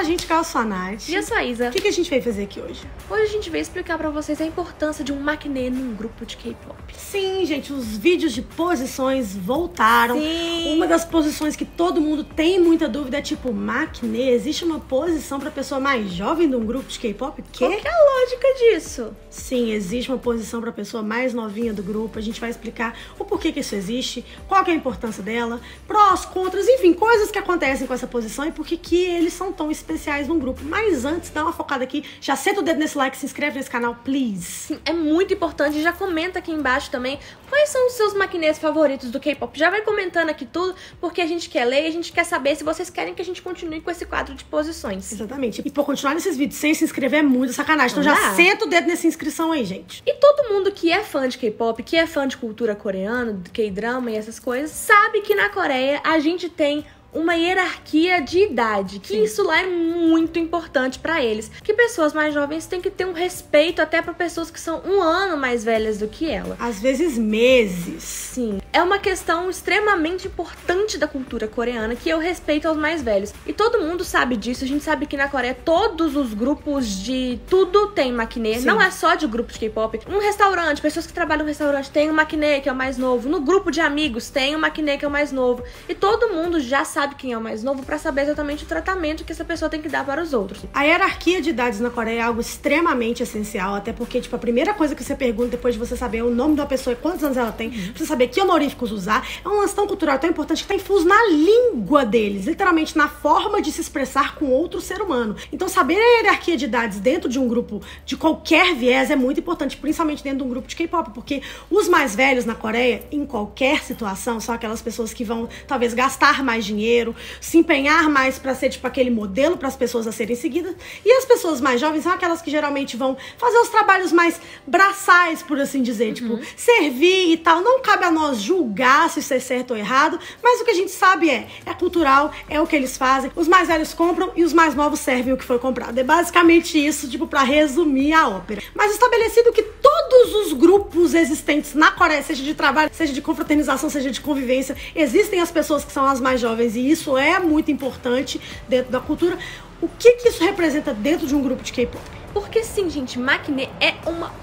a gente que é a Nath. E eu sou a Isa. O que a gente veio fazer aqui hoje? Hoje a gente veio explicar pra vocês a importância de um maknae num grupo de K-pop. Sim, gente, os vídeos de posições voltaram. Sim. Uma das posições que todo mundo tem muita dúvida é tipo, maknae, existe uma posição pra pessoa mais jovem de um grupo de K-pop? Qual que é a lógica disso? Sim, existe uma posição pra pessoa mais novinha do grupo. A gente vai explicar o porquê que isso existe, qual que é a importância dela, prós, contras, enfim, coisas que acontecem com essa posição e por que eles são tão especiais num grupo. Mas antes, dá uma focada aqui, já senta o dedo nesse like, se inscreve nesse canal, please. Sim, é muito importante. Já comenta aqui embaixo também quais são os seus maknaes favoritos do K-pop. Já vai comentando aqui tudo, porque a gente quer ler e a gente quer saber se vocês querem que a gente continue com esse quadro de posições. Exatamente. E por continuar nesses vídeos sem se inscrever é muito sacanagem. Então já senta o dedo nessa inscrição aí, gente. E todo mundo que é fã de K-pop, que é fã de cultura coreana, de K-drama e essas coisas, sabe que na Coreia a gente tem uma hierarquia de idade, que Sim. isso lá é muito importante pra eles. Que pessoas mais jovens têm que ter um respeito até pra pessoas que são um ano mais velhas do que ela. Às vezes meses. Sim, é uma questão extremamente importante da cultura coreana, que é o respeito aos mais velhos. E todo mundo sabe disso, a gente sabe que na Coreia todos os grupos de tudo tem maknae, Sim. não é só de grupos de K-pop. Um restaurante, pessoas que trabalham no restaurante tem um maknae que é o mais novo, no grupo de amigos tem um maknae que é o mais novo. E todo mundo já sabe quem é o mais novo pra saber exatamente o tratamento que essa pessoa tem que dar para os outros. A hierarquia de idades na Coreia é algo extremamente essencial, até porque, tipo, a primeira coisa que você pergunta depois de você saber o nome da pessoa e quantos anos ela tem, pra você saber que honoríficos usar, é um lance tão cultural, tão importante, que tá infuso na língua deles, literalmente na forma de se expressar com outro ser humano. Então, saber a hierarquia de idades dentro de um grupo de qualquer viés é muito importante, principalmente dentro de um grupo de K-pop, porque os mais velhos na Coreia, em qualquer situação, são aquelas pessoas que vão, talvez, gastar mais dinheiro, se empenhar mais pra ser, tipo, aquele modelo para as pessoas a serem seguidas. E as pessoas mais jovens são aquelas que geralmente vão fazer os trabalhos mais braçais, por assim dizer, tipo, servir e tal. Não cabe a nós julgar se isso é certo ou errado, mas o que a gente sabe é cultural, é o que eles fazem. Os mais velhos compram e os mais novos servem o que foi comprado. É basicamente isso, tipo, pra resumir a ópera. Mas estabelecido que todos os grupos existentes na Coreia, seja de trabalho, seja de confraternização, seja de convivência, existem as pessoas que são as mais jovens e isso é muito importante dentro da cultura. O que isso representa dentro de um grupo de K-pop? Porque sim, gente, maknae é uma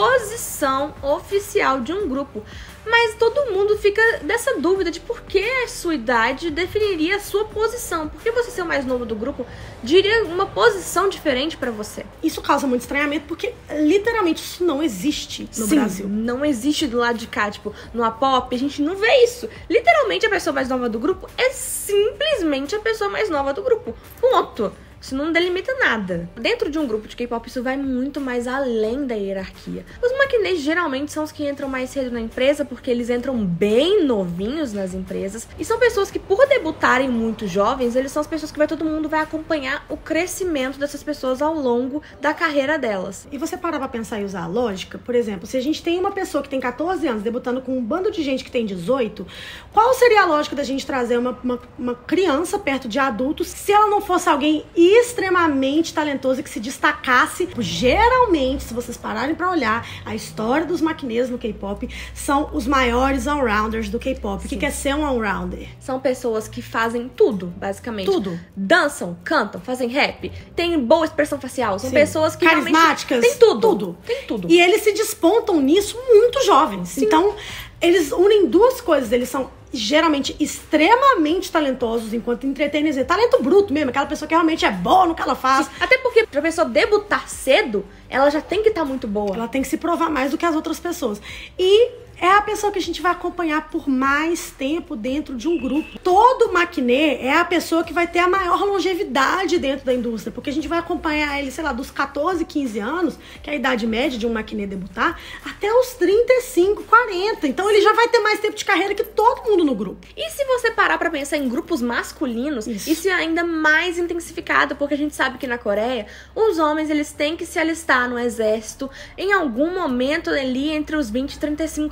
posição oficial de um grupo. Mas todo mundo fica dessa dúvida de por que a sua idade definiria a sua posição. Por que você ser o mais novo do grupo diria uma posição diferente pra você? Isso causa muito estranhamento porque literalmente isso não existe no Brasil. Não existe do lado de cá, tipo, no A-pop, a gente não vê isso. Literalmente a pessoa mais nova do grupo é simplesmente a pessoa mais nova do grupo. Ponto. Isso não delimita nada. Dentro de um grupo de K-pop, isso vai muito mais além da hierarquia. Os maknaes geralmente são os que entram mais cedo na empresa, porque eles entram bem novinhos nas empresas. E são pessoas que, por debutarem muito jovens, eles são as pessoas que todo mundo vai acompanhar o crescimento dessas pessoas ao longo da carreira delas. E você parar pra pensar e usar a lógica, por exemplo, se a gente tem uma pessoa que tem 14 anos debutando com um bando de gente que tem 18, qual seria a lógica da gente trazer uma criança perto de adultos se ela não fosse alguém extremamente talentoso e que se destacasse? Geralmente, se vocês pararem pra olhar, a história dos maknaes no K-pop são os maiores all-rounders do K-pop. O que é ser um all-rounder? São pessoas que fazem tudo, basicamente. Tudo. Dançam, cantam, fazem rap, têm boa expressão facial. São pessoas que carismáticas. Tem tudo. Tudo. Tem tudo. E eles se despontam nisso muito jovens. Sim. Então, eles unem duas coisas. Eles são geralmente extremamente talentosos enquanto entretenimento, talento bruto mesmo, aquela pessoa que realmente é boa no que ela faz. Sim, até porque pra pessoa debutar cedo, ela já tem que estar muito boa. Ela tem que se provar mais do que as outras pessoas. E é a pessoa que a gente vai acompanhar por mais tempo dentro de um grupo. Todo maknae é a pessoa que vai ter a maior longevidade dentro da indústria, porque a gente vai acompanhar ele, sei lá, dos 14, 15 anos, que é a idade média de um maknae debutar, até os 35, 40. Então ele já vai ter mais tempo de carreira que todo mundo no grupo. E se você parar pra pensar em grupos masculinos, isso é ainda mais intensificado, porque a gente sabe que na Coreia, os homens, eles têm que se alistar no exército em algum momento ali entre os 20 e 35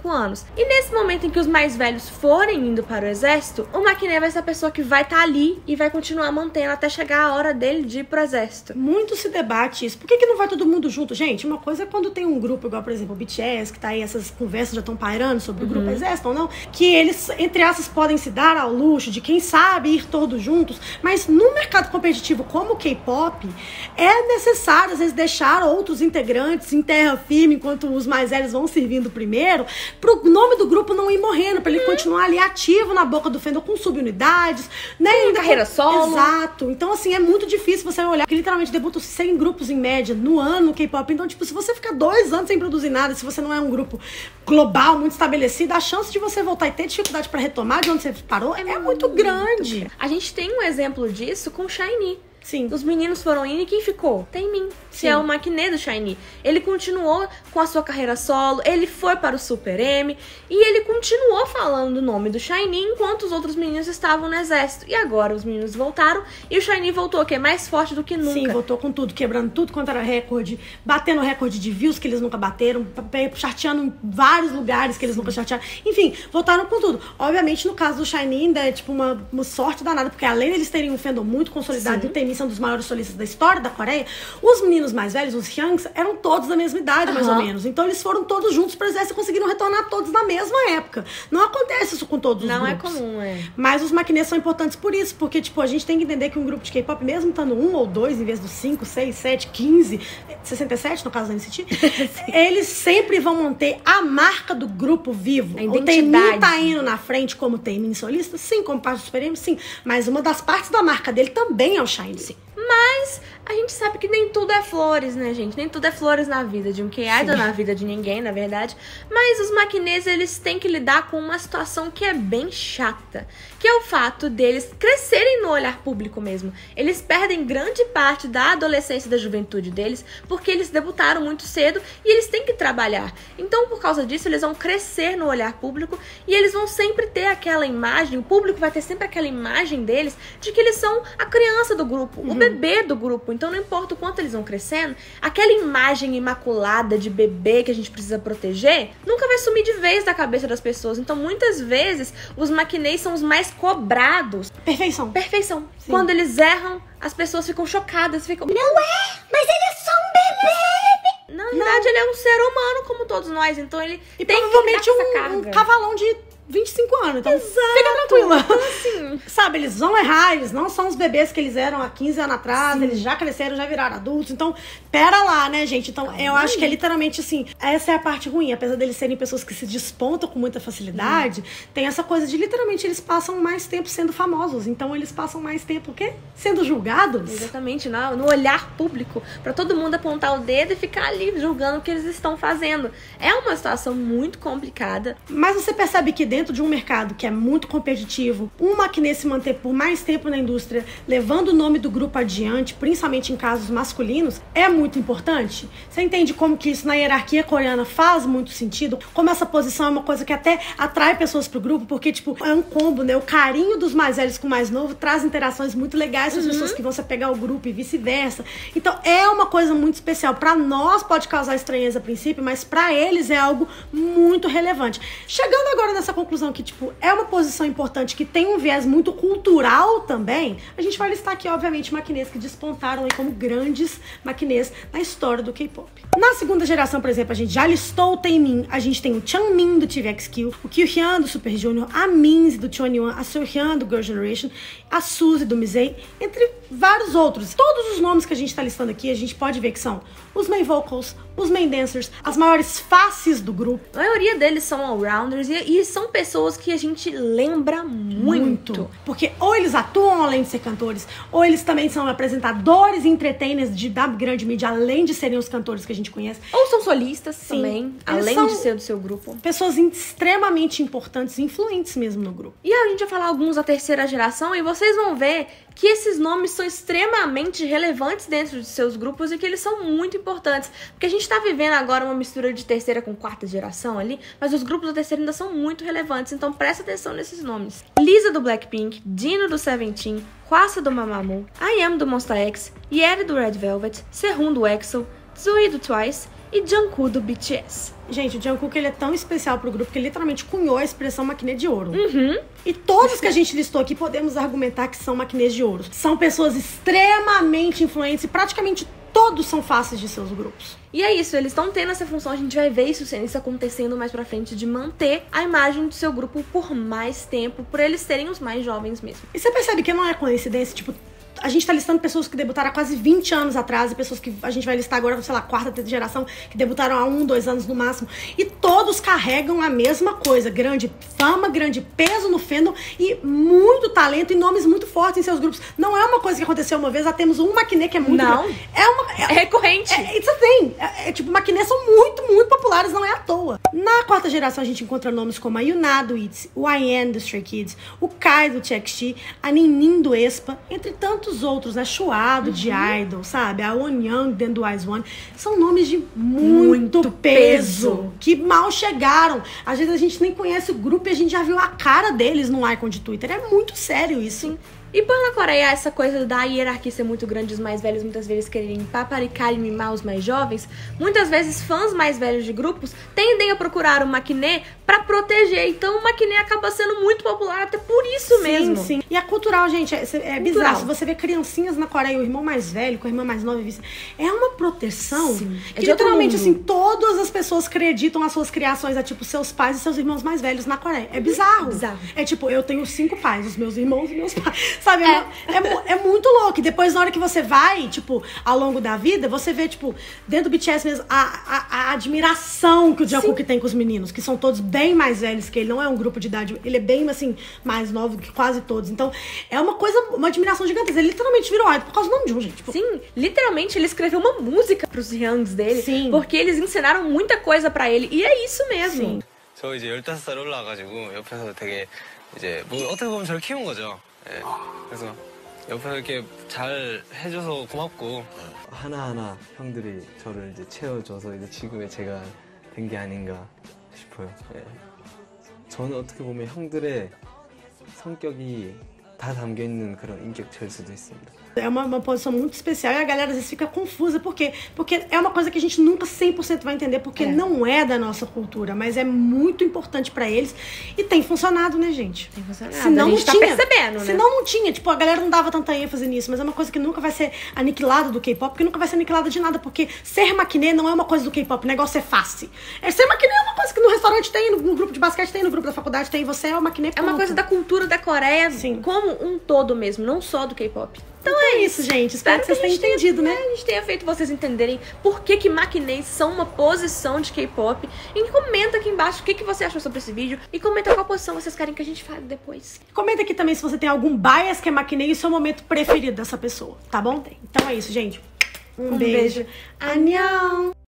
anos. E nesse momento em que os mais velhos forem indo para o exército, o McKinney vai ser a pessoa que vai estar ali e vai continuar mantendo até chegar a hora dele de ir pro exército. Muito se debate isso. Por que não vai todo mundo junto? Gente, uma coisa é quando tem um grupo, igual, por exemplo, o BTS, que tá aí, essas conversas já estão pairando sobre o grupo exército ou não, que eles, entre aspas, podem se dar ao luxo de, quem sabe, ir todos juntos, mas no mercado competitivo como o K-pop, é necessário, às vezes, deixar outros integrantes em terra firme, enquanto os mais velhos vão servindo primeiro, pro nome do grupo não ir morrendo, pra ele continuar ali ativo na boca do fandom com subunidades, né? Com carreira solo. Exato. Então, assim, é muito difícil você olhar, que literalmente debutam 100 grupos em média no ano no K-pop. Então, tipo, se você ficar 2 anos sem produzir nada, se você não é um grupo global, muito estabelecido, a chance de você voltar e ter dificuldade pra retomar de onde você parou é muito grande. A gente tem um exemplo disso com o SHINee. Sim. Os meninos foram indo e quem ficou? Taemin, que é o McKinney do SHINee. Ele continuou com a sua carreira solo, ele foi para o Super M e ele continuou falando o nome do SHINee enquanto os outros meninos estavam no exército. E agora os meninos voltaram e o SHINee voltou, que é mais forte do que nunca. Sim, voltou com tudo, quebrando tudo quanto era recorde, batendo recorde de views que eles nunca bateram, charteando em vários lugares que eles nunca chartearam. Enfim, voltaram com tudo. Obviamente, no caso do SHINee, ainda é tipo uma sorte danada, porque além deles terem um fandom muito consolidado, e o Taemin são dos maiores solistas da história da Coreia, os meninos mais velhos, os Hyungs, eram todos da mesma idade, mais ou menos. Então eles foram todos juntos pro exército e conseguiram retornar todos na mesma época. Não acontece isso com todos os grupos. Não é comum, é. Mas os McKinney são importantes por isso, porque, tipo, a gente tem que entender que um grupo de K-pop, mesmo estando 1 ou 2, em vez dos 5, 6, 7, 15, 67, no caso da NCT, eles sempre vão manter a marca do grupo vivo. A identidade. O Taemin tá indo na frente como Taemin solista, sim, como parte do Super M, sim. Mas uma das partes da marca dele também é o SHINee. Sim. Mas a gente sabe que nem tudo é flores, né, gente? Nem tudo é flores na vida de um K-idol, na vida de ninguém, na verdade. Mas os McKinneys, eles têm que lidar com uma situação que é bem chata, que é o fato deles crescerem no olhar público mesmo. Eles perdem grande parte da adolescência e da juventude deles, porque eles debutaram muito cedo e eles têm que trabalhar. Então, por causa disso, eles vão crescer no olhar público e eles vão sempre ter aquela imagem, o público vai ter sempre aquela imagem deles de que eles são a criança do grupo, o bebê do grupo. Então, não importa o quanto eles vão crescendo, aquela imagem imaculada de bebê que a gente precisa proteger nunca vai sumir de vez da cabeça das pessoas. Então, muitas vezes, os McKinneys são os mais cobrados. Perfeição. Perfeição. Sim. Quando eles erram, as pessoas ficam chocadas, ficam... Não é, mas ele é só um bebê. Na verdade, ele é um ser humano como todos nós, então ele E tem provavelmente que lidar com essa carga. um cavalão de 25 anos, então Exato. fica tranquila. Então, assim... Sabe, eles vão errar, eles não são os bebês que eles eram há 15 anos atrás, eles já cresceram, já viraram adultos, então, pera lá, né, gente? Então, eu acho que é literalmente assim, essa é a parte ruim, apesar deles serem pessoas que se despontam com muita facilidade, tem essa coisa de, literalmente, eles passam mais tempo sendo famosos, então eles passam mais tempo, o quê? Sendo julgados. Exatamente, no olhar público, pra todo mundo apontar o dedo e ficar ali julgando o que eles estão fazendo. É uma situação muito complicada. Mas você percebe que dentro de um mercado que é muito competitivo, um McKinney se manter por mais tempo na indústria, levando o nome do grupo adiante, principalmente em casos masculinos, é muito importante. Você entende como que isso na hierarquia coreana faz muito sentido? Como essa posição é uma coisa que até atrai pessoas pro grupo, porque, tipo, é um combo, né? O carinho dos mais velhos com o mais novo traz interações muito legais com as pessoas que vão se pegar o grupo e vice-versa. Então, é uma coisa muito especial. Pra nós pode causar estranheza a princípio, mas pra eles é algo muito relevante. Chegando agora nessa conclusão que, tipo, é uma posição importante que tem um viés muito cultural também, a gente vai listar aqui, obviamente, McKinneys que despontaram aí como grandes McKinneys na história do K-pop. Na segunda geração, por exemplo, a gente já listou o Taemin, a gente tem o Changmin do TVXQ, o Kyuhyun do Super Junior, a Minzy do 21, a Seohyun do Girl Generation, a Suzy do Mizey, entre vários outros. Todos os nomes que a gente tá listando aqui, a gente pode ver que são os main vocals, os main dancers, as maiores faces do grupo. A maioria deles são all-rounders e são pessoas que a gente lembra muito. Porque ou eles atuam além de ser cantores, ou eles também são apresentadores e entertainers da grande mídia, além de serem os cantores que a gente conhece. Ou são solistas também, Eles além são de ser do seu grupo. Pessoas extremamente importantes e influentes mesmo no grupo. E a gente vai falar alguns da terceira geração e vocês vão ver que esses nomes são extremamente relevantes dentro de seus grupos e que eles são muito importantes. Porque a gente tá vivendo agora uma mistura de terceira com quarta geração ali, mas os grupos da terceira ainda são muito relevantes, então presta atenção nesses nomes. Lisa do Blackpink, Dino do Seventeen, Hwasa do Mamamoo, I.M do Monsta X, Yeri do Red Velvet, Sehun do EXO, Zoe do Twice, e Jungkook do BTS. Gente, o Jungkook, ele é tão especial pro grupo que ele literalmente cunhou a expressão maquiné de ouro. E todos que a gente listou aqui podemos argumentar que são maquinês de ouro. São pessoas extremamente influentes e praticamente todos são faces de seus grupos. E é isso, eles estão tendo essa função, a gente vai ver isso acontecendo mais pra frente, de manter a imagem do seu grupo por mais tempo, por eles serem os mais jovens mesmo. E você percebe que não é coincidência, tipo, a gente tá listando pessoas que debutaram há quase 20 anos atrás e pessoas que a gente vai listar agora, sei lá, quarta geração, que debutaram há 1, 2 anos no máximo. E todos carregam a mesma coisa. Grande fama, grande peso no fandom e muito talento e nomes muito fortes em seus grupos. Não é uma coisa que aconteceu uma vez, já temos um maquinê que é muito... Não, é recorrente. It's a thing. Tipo, maquinês são muito, muito populares, não é à toa. Na quarta geração a gente encontra nomes como a Yuna do ITZY, o IN do Stray Kids, o Kai do TXT, a Ninin do aespa, entre tantos outros, a Shuado de Idol, sabe? A Wonyoung dentro do IZ*ONE. São nomes de muito peso, que mal chegaram. Às vezes a gente nem conhece o grupo e a gente já viu a cara deles no icon de Twitter. É muito sério isso. Sim. E por na Coreia, essa coisa da hierarquia ser muito grande, os mais velhos muitas vezes quererem paparicar e mimar os mais jovens, muitas vezes fãs mais velhos de grupos tendem a procurar o maquinê pra proteger. Então o maquinê acaba sendo muito popular até por isso mesmo. Sim. E a cultural, gente, é bizarro. Se você vê criancinhas na Coreia, o irmão mais velho com a irmã mais nova, é uma proteção. Sim. Que literalmente, assim, todas as pessoas acreditam as suas criações a, tipo, seus pais e seus irmãos mais velhos na Coreia. É bizarro. É tipo, eu tenho 5 pais, os meus irmãos e meus pais. Sabe? É muito louco. E depois, na hora que você vai, tipo, ao longo da vida, você vê, tipo, dentro do BTS mesmo, a admiração que o Jungkook tem com os meninos, que são todos bem mais velhos que ele. Não é um grupo de idade, ele é bem, assim, mais novo que quase todos. Então, é uma coisa, uma admiração gigantesca. Ele literalmente virou idol por causa do nome de um, gente. Tipo, sim, literalmente, ele escreveu uma música pros youngs dele. Sim. Porque eles ensinaram muita coisa pra ele. E é isso mesmo. Sim. 저 이제 15살 올라와가지고 옆에서 되게 이제 뭐 어떻게 보면 저를 키운 거죠. 예. 그래서 옆에서 이렇게 잘 해줘서 고맙고 하나하나 형들이 저를 이제 채워줘서 이제 지금의 제가 된 게 아닌가 싶어요. 예. 저는 어떻게 보면 형들의 성격이 다 담겨 있는 그런 인격체일 수도 있습니다. É uma posição muito especial e a galera às vezes fica confusa. Por quê? Porque é uma coisa que a gente nunca 100% vai entender, porque não é da nossa cultura, mas é muito importante pra eles e tem funcionado, né, gente? Tem funcionado. Senão a gente não tinha, percebendo, né? Senão não tinha. Tipo, a galera não dava tanta ênfase nisso, mas é uma coisa que nunca vai ser aniquilada do K-pop, porque nunca vai ser aniquilada de nada, porque ser maquinê não é uma coisa do K-pop, o negócio é fácil. Ser maquinê é uma coisa que no restaurante tem, no grupo de basquete tem, no grupo da faculdade tem, você é o maquinê. É uma coisa da cultura da Coreia, sim, como um todo mesmo, não só do K-pop. Então é isso, gente. Espero que vocês tenham entendido, né? A gente tenha feito vocês entenderem por que maquinês são uma posição de K-pop. E comenta aqui embaixo o que você achou sobre esse vídeo. E comenta qual posição vocês querem que a gente fale depois. Comenta aqui também se você tem algum bias que é maquinês e o seu momento preferido dessa pessoa, tá bom? Então é isso, gente. Um beijo. Annyeong!